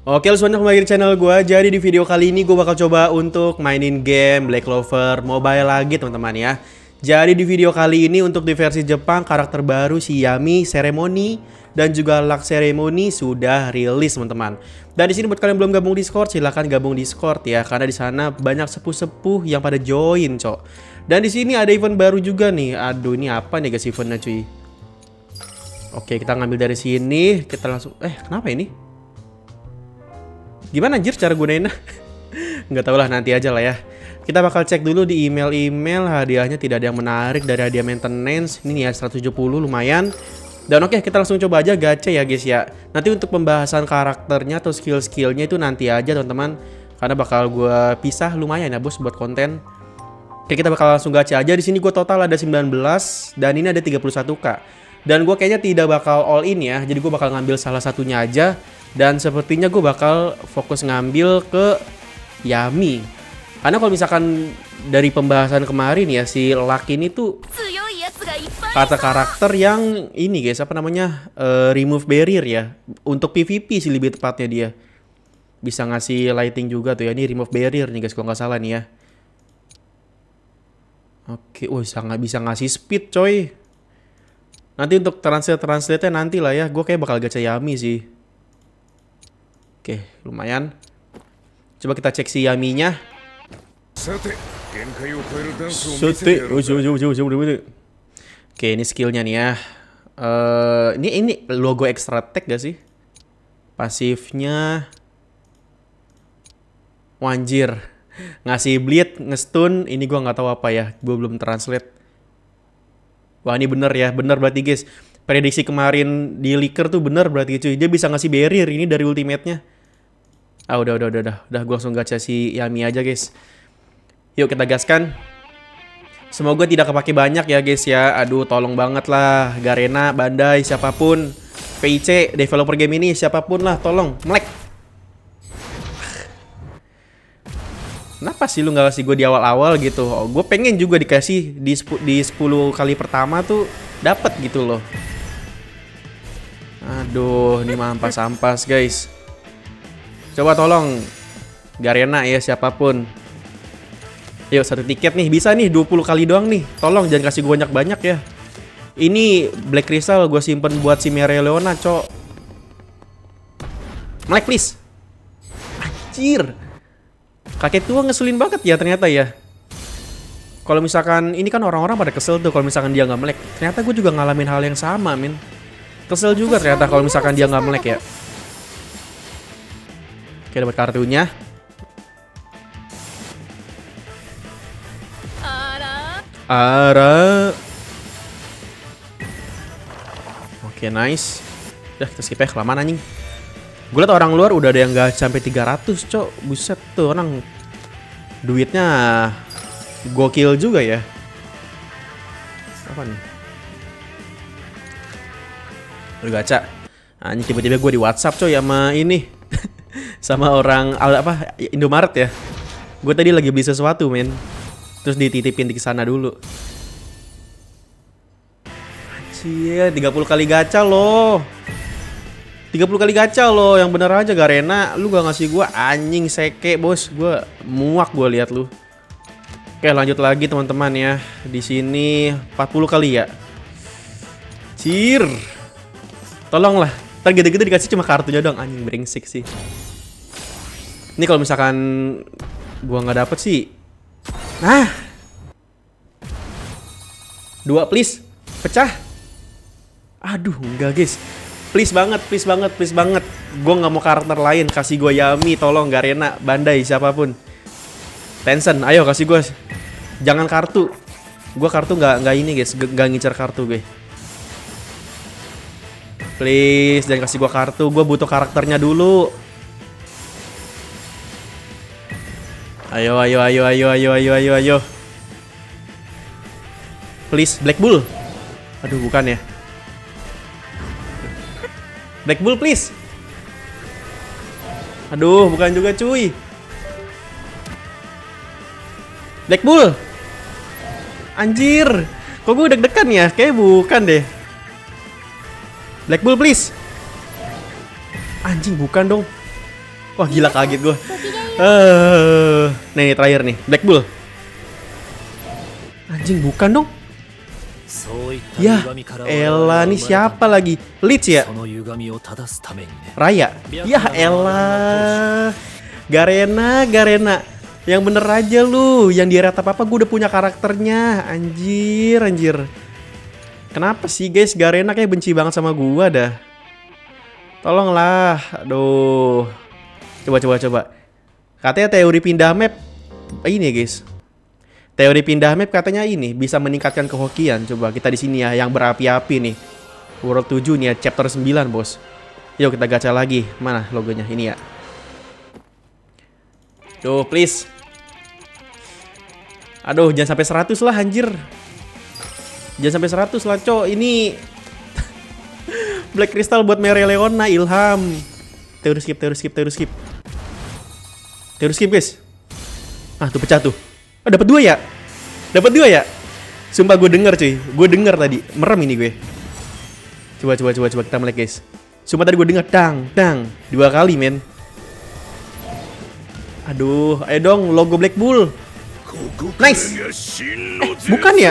Oke, lu semuanya kembali di channel gue. Jadi di video kali ini gue bakal coba untuk mainin game Black Clover Mobile lagi teman-teman ya. Jadi di video kali ini untuk di versi Jepang karakter baru si Yami Ceremony dan juga Lux Ceremony sudah rilis teman-teman. Dan di sini buat kalian belum gabung Discord silahkan gabung Discord ya, karena di sana banyak sepuh-sepuh yang pada join cok. Dan di sini ada event baru juga nih. Aduh, ini apa nih guys eventnya cuy? Oke, kita ngambil dari sini, kita langsung kenapa ini? Gimana anjir cara gunainnya? Nggak tahu lah, nanti aja lah ya. Kita bakal cek dulu di email hadiahnya tidak ada yang menarik dari hadiah maintenance. Ini ya 170 lumayan. Dan oke, kita langsung coba aja gacha ya guys ya. Nanti untuk pembahasan karakternya atau skill-skillnya itu nanti aja teman-teman. Karena bakal gue pisah lumayan ya bos buat konten. Oke, kita bakal langsung gacha aja. Di sini gue total ada 19 dan ini ada 31k. Dan gue kayaknya tidak bakal all in ya. Jadi gue bakal ngambil salah satunya aja. Dan sepertinya gue bakal fokus ngambil ke Yami. Karena kalau misalkan dari pembahasan kemarin ya, si Luck ini tuh kata karakter yang ini guys, apa namanya, remove barrier ya. Untuk PvP sih lebih tepatnya dia. Bisa ngasih lighting juga tuh ya. Ini remove barrier nih guys kalau nggak salah nih ya. Oke, sangat bisa ngasih speed coy. Nanti untuk translate-nya nanti lah ya. Gue kayak bakal gacha Yami sih. Oke, lumayan. Coba kita cek si Yaminya. Oke, ini skillnya nih ya. Ini logo extra attack gak sih? Pasifnya wanjir. Ngasih bleed, ngestun. Ini gua nggak tahu apa ya. Gua belum translate. Wah, ini bener ya. Bener berarti guys. Prediksi kemarin di leaker tuh bener berarti cuy. Dia bisa ngasih barrier ini dari ultimate-nya. Udah. Gue langsung gacha si Yami aja guys. Yuk kita gaskan. Semoga tidak kepake banyak ya guys ya. Aduh, tolong banget lah. Garena, Bandai, siapapun. PIC, developer game ini, siapapun lah. Tolong, melek. Kenapa sih lu gak kasih gue di awal-awal gitu? Gue pengen juga dikasih di 10 kali pertama tuh dapat gitu loh. Aduh, ini ampas-ampas guys. Coba tolong Garena ya siapapun. Yuk, satu tiket nih. Bisa nih 20 kali doang nih. Tolong jangan kasih gue banyak-banyak ya. Ini Black Crystal gue simpen buat si Mereoleona, cok. Melek please. Anjir. Kakek tua ngeselin banget ya ternyata ya. Kalau misalkan ini kan orang-orang pada kesel tuh kalau misalkan dia nggak melek. Ternyata gue juga ngalamin hal yang sama, min. Kesel juga ternyata kalau misalkan dia nggak melek ya. Oke, dapat kartunya. Ara. Oke, nice. Udah, kita skip ya, kelamaan anjing. Gue liat orang luar udah ada yang gak sampai 300, cok. Buset tuh orang. Duitnya gokil juga ya. Apa nih? Udah gacha. Anjing, tiba-tiba gue di WhatsApp coy sama ini. Sama orang Indomaret ya. Gue tadi lagi beli sesuatu, men. Terus dititipin di sana dulu. Anjir, 30 kali gacha loh. 30 kali gacha loh, yang bener aja Garena. Lu gak ngasih gue anjing seke, bos. Gue muak gue lihat lu. Oke, lanjut lagi teman-teman ya. Di sini 40 kali ya. Cir. Tolonglah. Ntar gede-gede dikasih cuma kartunya doang, anjing brengsek sih. Ini kalau misalkan gua nggak dapet sih. Nah. 2 please. Pecah. Aduh, enggak guys. Please banget. Gua nggak mau karakter lain. Kasih gua Yami, tolong Garena, Bandai, siapapun. Tencent, ayo kasih gua. Jangan kartu. Gua kartu nggak ini guys. Nggak ngincer kartu gue. Please, jangan kasih gua kartu. Gua butuh karakternya dulu. Ayo. Please, Black Bull. Aduh, bukan ya. Black Bull, please. Aduh, bukan juga cuy. Black Bull. Anjir. Kok gue deg-degan ya? Kayaknya bukan deh. Black Bull, please. Anjing, bukan dong. Wah gila kaget gue. Nah ini terakhir nih, Black Bull. Anjing bukan dong. Ya, Ella nih siapa lagi? Leeds ya? Raya? Ya Ella. Garena. Yang bener aja lu. Yang di rata apa gue udah punya karakternya. Anjir. Kenapa sih guys? Garena kayak benci banget sama gua dah. Tolonglah. Aduh. Coba. Katanya teori pindah map ini guys. Teori pindah map katanya ini bisa meningkatkan kehokian. Coba kita di sini ya yang berapi-api nih. World 7 nih ya, chapter 9, Bos. Yuk kita gacha lagi. Mana logonya? Ini ya. Tuh, please. Aduh, jangan sampai 100 lah anjir. Jangan sampai 100 lah, Cok. Ini Black Crystal buat Mereoleona, Ilham. Teori skip. Teori skip, guys. Ah, tuh pecah tuh. Oh, dapat 2 ya? Dapat 2 ya? Sumpah gue denger cuy. Gue denger tadi. Merem ini gue. Coba kita melek guys. Sumpah tadi gue denger dang. 2 kali men. Aduh, ayo dong logo Black Bull. Nice. Bukan ya?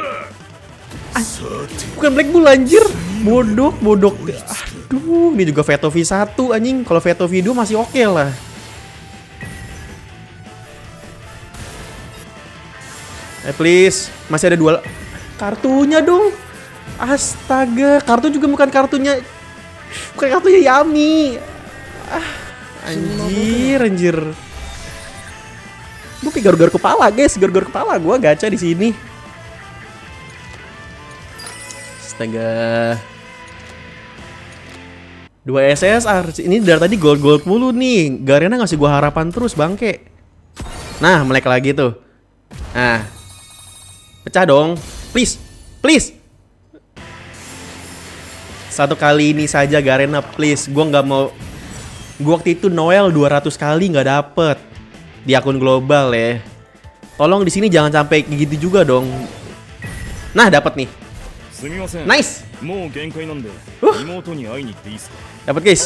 Bukan Black Bull anjir. Bodoh. Aduh, ini juga Veto V1 anjing. Kalau Veto V2 masih oke lah. Please, masih ada 2 kartunya dong. Astaga, kartu juga bukan kartunya Yami. Anjir. Gue kayak garuk-garuk kepala, guys. Garuk-garuk kepala gue gacha di sini. Astaga. 2 SSR. Ini dari tadi gold mulu nih. Garena ngasih gue harapan terus, bangke. Nah, melek lagi tuh. Nah. Pecah dong. Please. Satu kali ini saja Garena, please. Gue nggak mau. Gue waktu itu Noel 200 kali nggak dapet di akun global ya. Tolong di sini jangan sampai gitu juga dong. Nah, dapat nih. Nice. Dapat guys.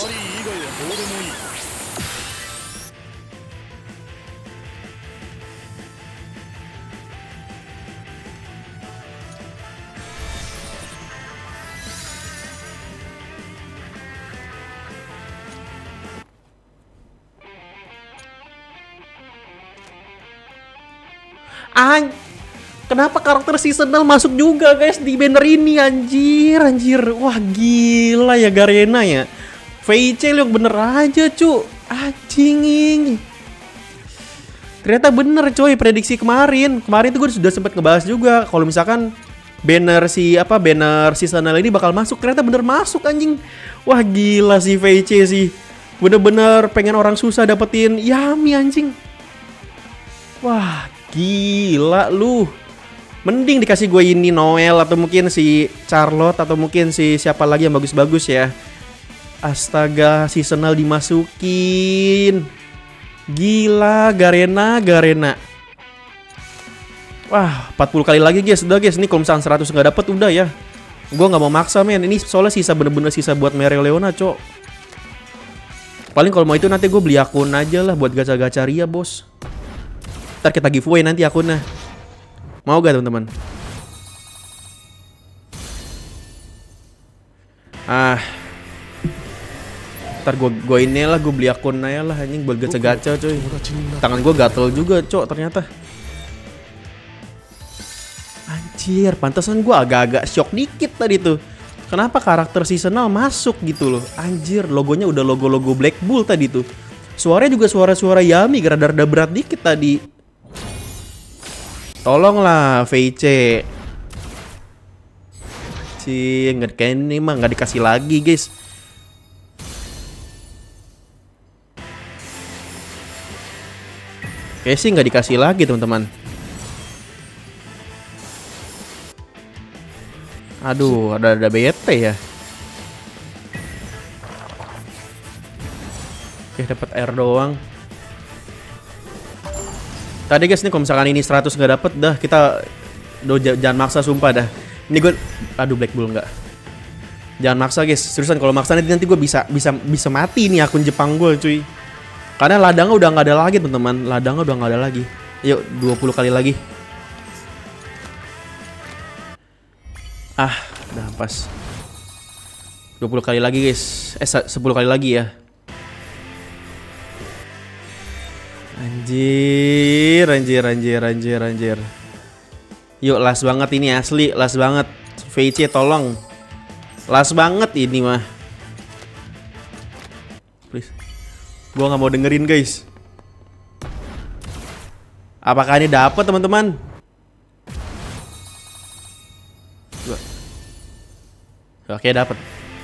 Kenapa karakter seasonal masuk juga guys di banner ini anjir. Wah gila ya Garena ya. VC yang bener aja cu. Anjing. Ternyata bener coy prediksi kemarin. Kemarin tuh gue sudah sempat ngebahas juga kalau misalkan banner seasonal ini bakal masuk. Ternyata bener masuk anjing. Wah gila si VC sih. Bener-bener pengen orang susah dapetin Yami anjing. Wah gila lu. Mending dikasih gue ini Noel atau mungkin si Charlotte atau mungkin si siapa lagi yang bagus-bagus ya. Astaga, seasonal dimasukin. Gila, Garena. Wah, 40 kali lagi guys. Udah guys, ini kalau misalnya 100 nggak dapet udah ya. Gue nggak mau maksa men. Ini soalnya bener-bener sisa buat Mereoleona, Cok. Paling kalau mau itu nanti gue beli akun aja lah buat gacha-gacha Ria, bos. Ntar kita giveaway nanti akunnya. Mau gak teman-teman? Ntar gue ini lah, gue beli akun aja lah anjing buat gacha-gacha coy. Tangan gue gatel juga cok ternyata. Anjir, pantesan gue agak-agak shock dikit tadi tuh. Kenapa karakter seasonal masuk gitu loh. Anjir, logonya udah logo-logo Black Bull tadi tuh. Suaranya juga suara-suara Yami, rada berat dikit tadi. Tolonglah VC. Nggak kayak ini mah nggak dikasih lagi guys. Kayak sih nggak dikasih lagi teman-teman. Aduh, ada BT ya. Oke, dapat air doang. Tadi guys nih kalau misalkan ini 100 nggak dapet dah kita jangan maksa sumpah dah. Ini gue aduh Black Bull nggak. Jangan maksa guys. Seriusan kalau maksa nanti gue bisa mati nih akun Jepang gue cuy. Karena ladangnya udah nggak ada lagi teman-teman. Ladangnya udah nggak ada lagi. Yuk 20 kali lagi. Ah, udah pas. 20 kali lagi guys. 10 kali lagi ya. Anjir, anjir, anjir, anjir, anjir. Yuk, last banget ini asli, last banget. VC tolong. Last banget ini mah. Please. Gua nggak mau dengerin guys. Apakah ini dapat teman-teman? Oke, dapat.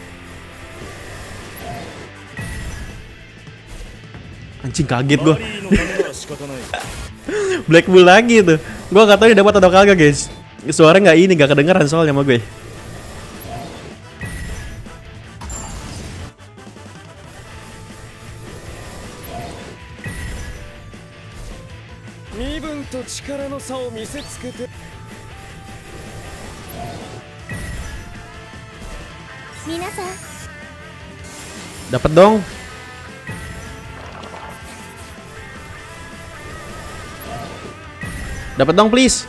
Anjing kaget gua. Black Bull lagi tuh. Gua nggak tahu ini dapat atau kagak guys. Suara nggak ini, nggak kedengeran soalnya sama gue. Dapat dong. Dapat dong please.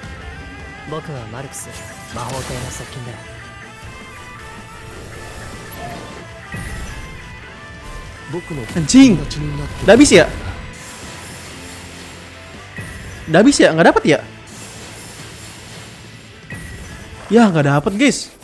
Anjing. Udah habis ya? Udah habis ya? Nggak dapat ya? Ya nggak dapat guys.